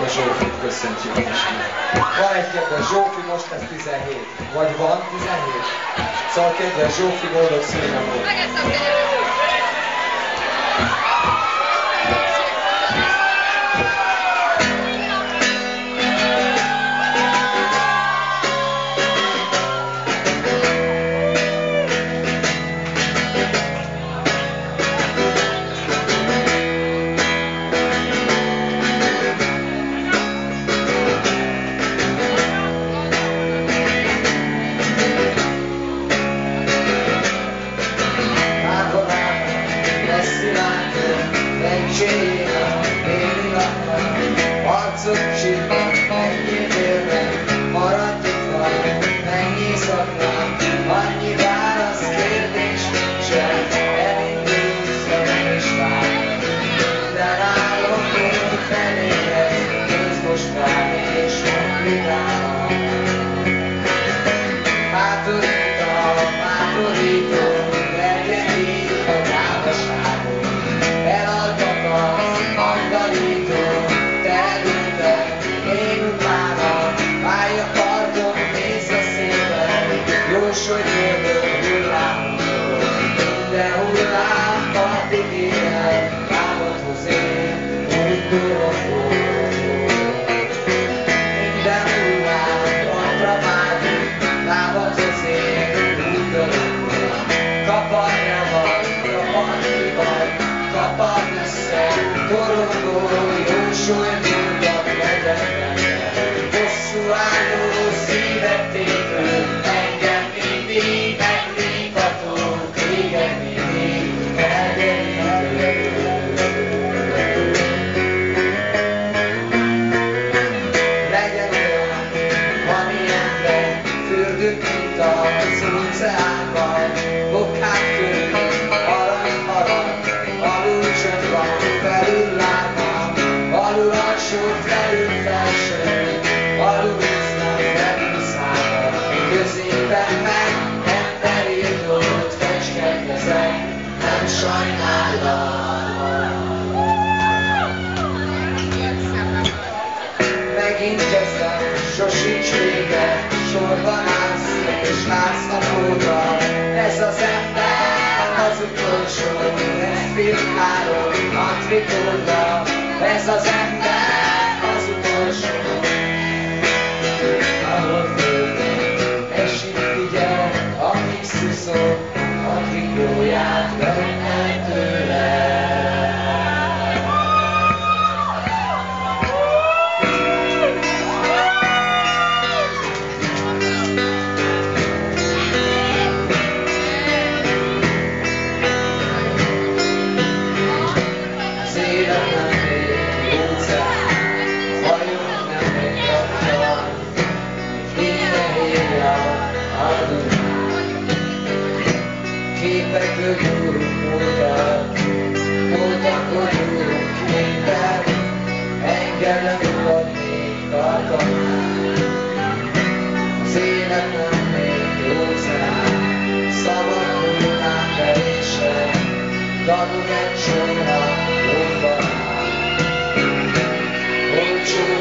a Zsófit köszöntjük most. Van egy kedves Zsófi, most ez 17. Vagy van 17? Szóval kedves Zsófi, boldog szülinapot! Arcok csillog, mennyi délben, maradt itt van, mennyi szaknál, annyi válasz, kérdés nincsen, elindulsz, ha nem is vár. Minden álomból feléhez, nézd most rám, és mondd utána. Bátorító, legyen így a távolságon, elaltataz, andalító, hogy jövök hullámról, minden hullám addig él, támadhoz én, úgy dologból. Minden hullám arra vágyik, támadhoz én, úgy dologból. Kaparja vagy, kaparni vagy, kaparni össze, torongó, jósolj múltat legyen benne. Hosszú álló szívet tépő, mint a szunceánban, bokák körül, arany, alul csönd van, felül lábam, alul alsó, felül felső, alul úsznak, felül szállnak, középen meg emberírtót fecskedezek, nem sajnálom. Megint kezdem, sosincs vége, sorban állsz, és látsz napóta. Ez az ember az utolsó, ez filmhárom, matrikóda. Ez az ember az utolsó, ahol földön esik, figyel, a kis szuszó, matrikóját venne tőle. Képekből gyúrunk múltat, múltakból gyúrunk képet, engem nem fogadnék tartanál. Az élet nem még józán, szabad hullám verése, dadog egy sorra, jóban áll. Olcsó